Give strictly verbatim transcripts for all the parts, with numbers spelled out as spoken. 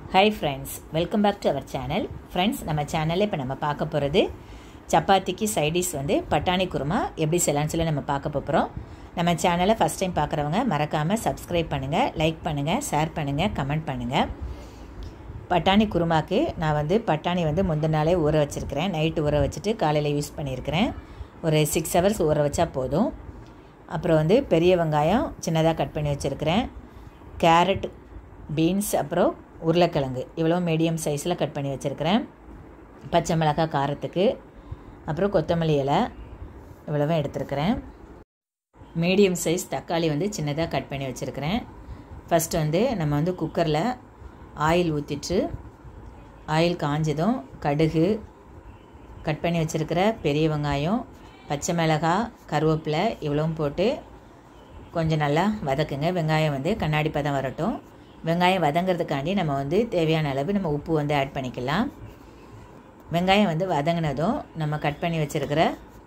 Hi friends, welcome back to our channel. Friends, நம்ம சேனல்ல இப்போ நம்ம பார்க்க போறது சப்பாத்திக்கு சைட் டிஷ் வந்து பட்டாணி குருமா எப்படி செய்யலாம்னு சொல்லி நம்ம பார்க்க போறோம். நம்ம சேனலை ஃபர்ஸ்ட் டைம் பார்க்கறவங்க மறக்காம Subscribe பண்ணுங்க, லைக் பண்ணுங்க, ஷேர் பண்ணுங்க, கமெண்ட் பண்ணுங்க. பட்டாணி குருமாக்கு நான் வந்து பட்டாணி வந்து முந்தின நாளே ஊற வச்சிருக்கேன். நைட் ஊற வச்சிட்டு காலையில யூஸ் பண்ணியிருக்கேன். ஒரு six hours ஊற வச்சா போதும். அப்புறம் வந்து பெரிய வெங்காயம் சின்னதா கட் பண்ணி வச்சிருக்கேன். கேரட், பீன்ஸ் அப்புறம் உருளைக்கிழங்கு இவ்வளோ மீடியம் சைஸில் கட் பண்ணி வச்சுருக்கிறேன். பச்சை மிளகாய் காரத்துக்கு, அப்புறம் கொத்தமல்லி இலை இவ்வளவும் எடுத்துருக்கிறேன். மீடியம் சைஸ் தக்காளி வந்து சின்னதாக கட் பண்ணி வச்சுருக்கிறேன். ஃபஸ்ட்டு வந்து நம்ம வந்து குக்கரில் ஆயில் ஊற்றிட்டு ஆயில் காஞ்சதும் கடுகு, கட் பண்ணி வச்சுருக்கிற பெரிய வெங்காயம், பச்சை மிளகாய், கருவேப்பிலை இவ்வளவும் போட்டு கொஞ்சம் நல்லா வதக்குங்க. வெங்காயம் வந்து கண்ணாடி பதம் வரட்டும். வெங்காயம் வதங்கிறதுக்காண்டி நம்ம வந்து தேவையான அளவு நம்ம உப்பு வந்து ஆட் பண்ணிக்கலாம். வெங்காயம் வந்து வதங்கினதும் நம்ம கட் பண்ணி வச்சுருக்கிற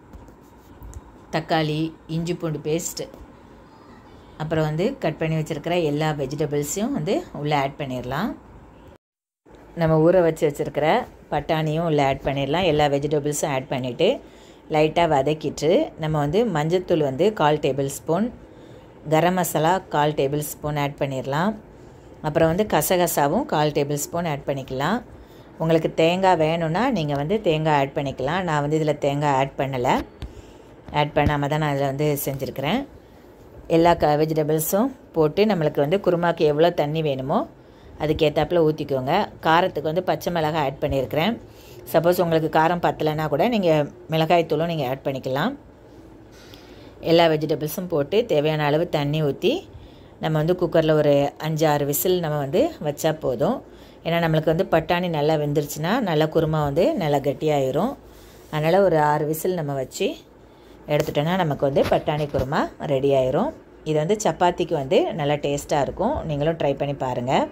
தக்காளி, இஞ்சி பூண்டு பேஸ்ட், அப்புறம் வந்து கட் பண்ணி வச்சுருக்கிற எல்லா வெஜிடபிள்ஸையும் வந்து உள்ளே ஆட் பண்ணிடலாம். நம்ம ஊற வச்சு வச்சுருக்கிற பட்டாணியும் உள்ளே ஆட் பண்ணிடலாம். எல்லா வெஜிடபிள்ஸும் ஆட் பண்ணிவிட்டு லைட்டாக வதக்கிட்டு நம்ம வந்து மஞ்சள்தூள் வந்து கால் டேபிள் ஸ்பூன், கரம் மசாலா கால் டேபிள் ஸ்பூன் ஆட் பண்ணிடலாம். அப்புறம் வந்து கசகசாவும் கால் டேபிள் ஸ்பூன் ஆட் பண்ணிக்கலாம். உங்களுக்கு தேங்காய் வேணும்னா நீங்கள் வந்து தேங்காய் ஆட் பண்ணிக்கலாம். நான் வந்து இதில் தேங்காய் ஆட் பண்ணலை. ஆட் பண்ணாமல் தான் நான் இதில் வந்து செஞ்சுருக்கிறேன். எல்லா க வெஜிடபிள்ஸும் போட்டு நம்மளுக்கு வந்து குருமாக்கு எவ்வளோ தண்ணி வேணுமோ அதுக்கேற்றாப்பில் ஊற்றிக்கோங்க. காரத்துக்கு வந்து பச்சை மிளகாய் ஆட் பண்ணியிருக்கிறேன். சப்போஸ் உங்களுக்கு காரம் பத்தலைன்னா கூட நீங்கள் மிளகாய் தூளும் நீங்கள் ஆட் பண்ணிக்கலாம். எல்லா வெஜிடபிள்ஸும் போட்டு தேவையான அளவு தண்ணி ஊற்றி நம்ம வந்து குக்கரில் ஒரு அஞ்சு ஆறு விசில் நம்ம வந்து வச்சா போதும். ஏன்னா நம்மளுக்கு வந்து பட்டாணி நல்லா வெந்துருச்சுன்னா நல்லா குருமா வந்து நல்லா கட்டியாயிரும். அதனால் ஒரு ஆறு விசில் நம்ம வச்சு எடுத்துட்டோன்னா நமக்கு வந்து பட்டாணி குருமா ரெடி ஆயிரும். இது வந்து சப்பாத்திக்கு வந்து நல்லா டேஸ்ட்டாக இருக்கும். நீங்களும் ட்ரை பண்ணி பாருங்கள்.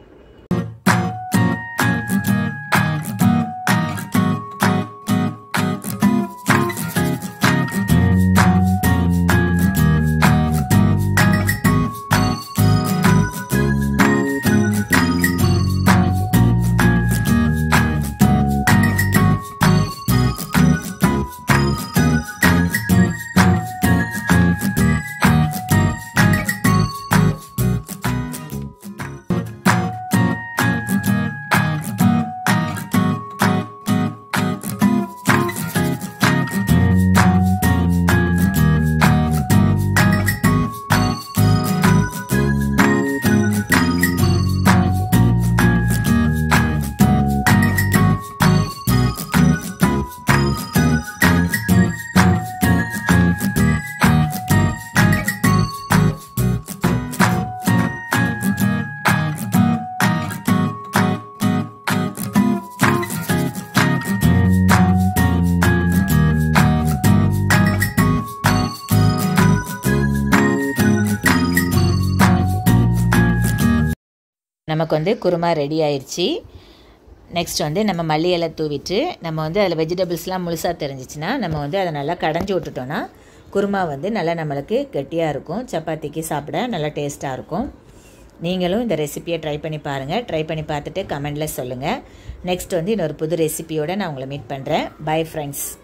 நமக்கு வந்து குருமா ரெடி ஆயிடுச்சு. நெக்ஸ்ட் வந்து நம்ம மல்லி இலை தூவிட்டு நம்ம வந்து அதில் வெஜிடபிள்ஸ்லாம் முழுசாக தெரிஞ்சிச்சுன்னா நம்ம வந்து அதை நல்லா கடைஞ்சி விட்டுட்டோன்னா குருமா வந்து நல்லா நம்மளுக்கு கெட்டியாக இருக்கும். சப்பாத்திக்கு சாப்பிட நல்லா டேஸ்ட்டாக இருக்கும். நீங்களும் இந்த ரெசிபியை ட்ரை பண்ணி பாருங்கள். ட்ரை பண்ணி பார்த்துட்டு கமெண்டில் சொல்லுங்கள். நெக்ஸ்ட் வந்து இன்னொரு புது ரெசிபியோடு நான் உங்களை மீட் பண்ணுறேன். Bye friends.